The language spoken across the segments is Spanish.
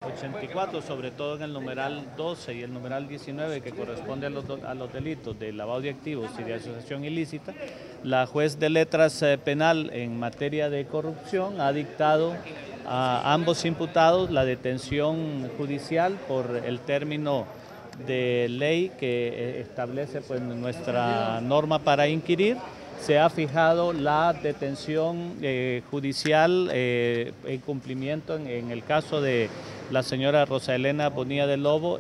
84, sobre todo en el numeral 12 y el numeral 19, que corresponde a los delitos de lavado de activos y de asociación ilícita, la juez de letras penal en materia de corrupción ha dictado a ambos imputados la detención judicial por el término de ley que establece pues, nuestra norma para inquirir. Se ha fijado la detención judicial en cumplimiento en el caso de la señora Rosa Elena Bonilla del Lobo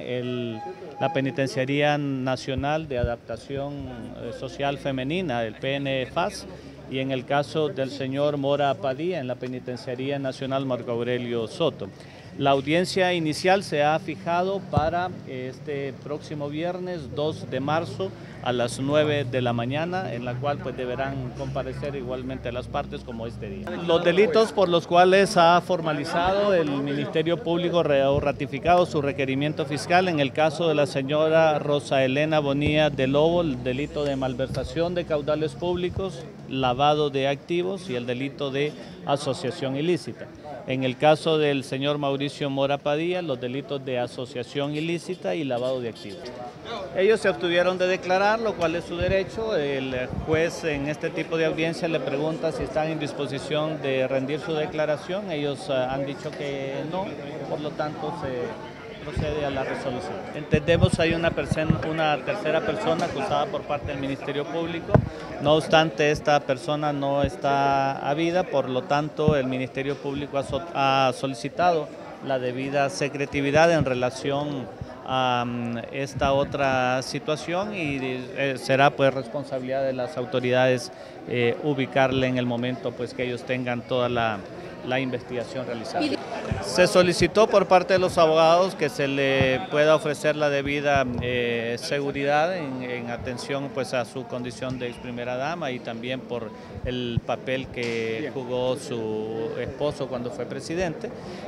en la Penitenciaría Nacional de Adaptación Social Femenina, el PNFAS, y en el caso del señor Mora Padilla en la Penitenciaría Nacional Marco Aurelio Soto. La audiencia inicial se ha fijado para este próximo viernes 2 de marzo a las 9 de la mañana, en la cual pues deberán comparecer igualmente las partes como este día. Los delitos por los cuales ha formalizado el Ministerio Público o ratificado su requerimiento fiscal, en el caso de la señora Rosa Elena Bonilla del Lobo, el delito de malversación de caudales públicos, lavado de activos y el delito de asociación ilícita. En el caso del señor Mauricio Mora Padilla, los delitos de asociación ilícita y lavado de activos. Ellos se abstuvieron de declarar, lo cual es su derecho. El juez en este tipo de audiencia le pregunta si están en disposición de rendir su declaración. Ellos han dicho que no, por lo tanto se procede a la resolución. Entendemos hay una tercera persona acusada por parte del Ministerio Público. No obstante, esta persona no está habida, por lo tanto el Ministerio Público ha solicitado la debida secretividad en relación a esta otra situación y será pues responsabilidad de las autoridades ubicarle en el momento pues que ellos tengan toda la investigación realizada. Se solicitó por parte de los abogados que se le pueda ofrecer la debida seguridad en atención pues a su condición de ex primera dama y también por el papel que jugó su esposo cuando fue presidente,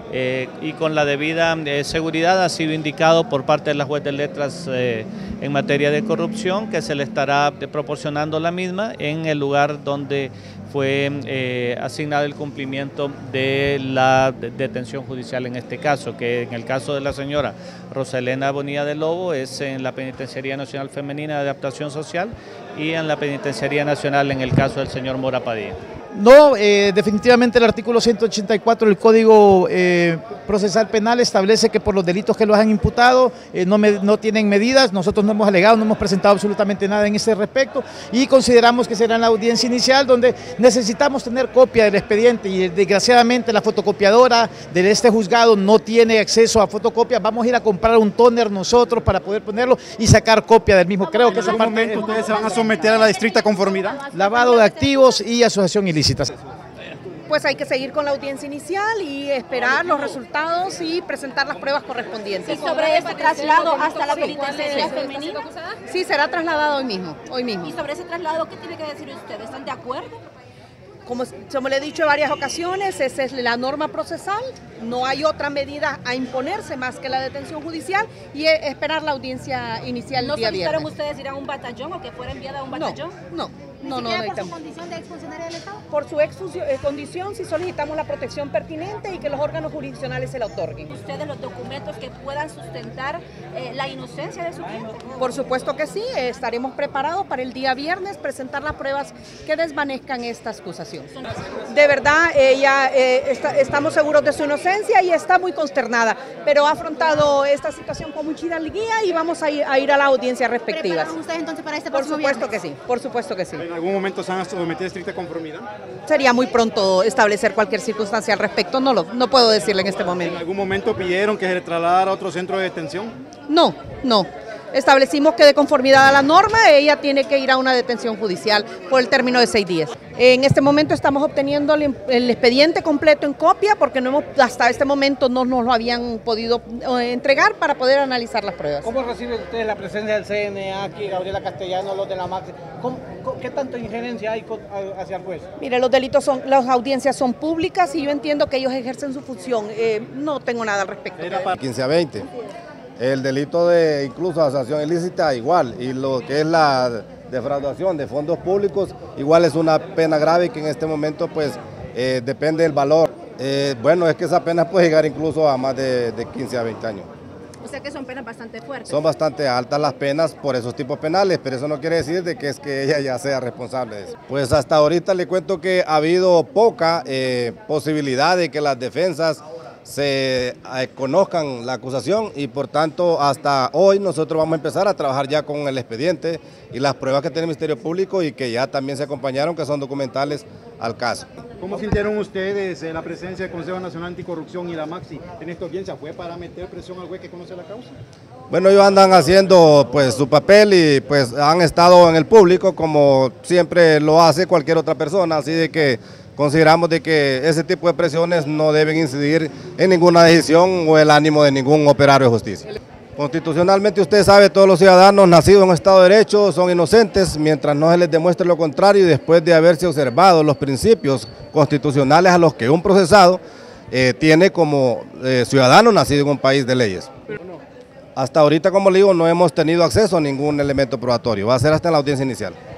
y con la debida seguridad ha sido indicado por parte de la juez de letras en materia de corrupción que se le estará proporcionando la misma en el lugar donde fue asignado el cumplimiento de la detención judicial en este caso, que en el caso de la señora Rosa Elena Bonilla del Lobo es en la Penitenciaría Nacional Femenina de Adaptación Social y en la Penitenciaría Nacional en el caso del señor Mora Padilla. No, definitivamente el artículo 184 del Código Procesal Penal establece que por los delitos que los han imputado no tienen medidas. Nosotros no hemos alegado, no hemos presentado absolutamente nada en ese respecto y consideramos que será en la audiencia inicial donde necesitamos tener copia del expediente y desgraciadamente la fotocopiadora de este juzgado no tiene acceso a fotocopia. Vamos a ir a comprar un tóner nosotros para poder ponerlo y sacar copia del mismo. Creo que esa parte... ¿Ustedes se van a someter a la estricta conformidad? Lavado de activos y asociación ilícita. Pues hay que seguir con la audiencia inicial y esperar los resultados y presentar las pruebas correspondientes. ¿Y sobre ese traslado hasta la penitenciaría femenina? Sí, será trasladado hoy mismo. ¿Y sobre ese traslado qué tiene que decir usted? ¿Están de acuerdo? Como le he dicho en varias ocasiones, esa es la norma procesal, no hay otra medida a imponerse más que la detención judicial y esperar la audiencia inicial el día viernes. ¿No solicitaron ustedes ir a un batallón o que fuera enviada a un batallón? No. ¿Por su condición de exfuncionaria del Estado? Por su condición sí solicitamos la protección pertinente y que los órganos jurisdiccionales se la otorguen. ¿Ustedes los documentos que puedan sustentar la inocencia de su cliente? Por supuesto que sí, estaremos preparados para el día viernes presentar las pruebas que desvanezcan esta acusación. De verdad, ella estamos seguros de su inocencia y está muy consternada, pero ha afrontado esta situación con mucha hidalguía y vamos a ir a la audiencia respectiva. ¿Prepararon ustedes entonces para este Por próximo supuesto viernes? que sí, por supuesto que sí. ¿En algún momento se van a someter a estricta conformidad? Sería muy pronto establecer cualquier circunstancia al respecto, no puedo decirle en este momento. ¿En algún momento pidieron que se le trasladara a otro centro de detención? No. Establecimos que de conformidad a la norma ella tiene que ir a una detención judicial por el término de 6 días. En este momento estamos obteniendo el expediente completo en copia porque hasta este momento no nos lo habían podido entregar para poder analizar las pruebas. ¿Cómo reciben ustedes la presencia del CNA aquí, Gabriela Castellano, los de la MAX? ¿Qué tanta injerencia hay hacia el juez? Mire, las audiencias son públicas y yo entiendo que ellos ejercen su función. No tengo nada al respecto. 15 a 20. El delito de incluso asociación ilícita igual, y lo que es la defraudación de fondos públicos igual es una pena grave que en este momento pues depende del valor Bueno, es que esa pena puede llegar incluso a más de 15 a 20 años. O sea que son penas bastante fuertes. Son bastante altas las penas por esos tipos penales, pero eso no quiere decir de que es que ella ya sea responsable de eso. Pues hasta ahorita le cuento que ha habido poca posibilidad de que las defensas se conozcan la acusación y por tanto hasta hoy nosotros vamos a empezar a trabajar ya con el expediente y las pruebas que tiene el Ministerio Público y que ya también se acompañaron, que son documentales al caso. ¿Cómo sintieron ustedes la presencia del Consejo Nacional Anticorrupción y la Maxi en esta audiencia? ¿Fue para meter presión al juez que conoce la causa? Bueno, ellos andan haciendo pues su papel y pues han estado en el público como siempre lo hace cualquier otra persona, así de que consideramos de que ese tipo de presiones no deben incidir en ninguna decisión o el ánimo de ningún operario de justicia. Constitucionalmente usted sabe, todos los ciudadanos nacidos en un Estado de Derecho son inocentes mientras no se les demuestre lo contrario y después de haberse observado los principios constitucionales a los que un procesado tiene como ciudadano nacido en un país de leyes. Hasta ahorita, como le digo, no hemos tenido acceso a ningún elemento probatorio, va a ser hasta en la audiencia inicial.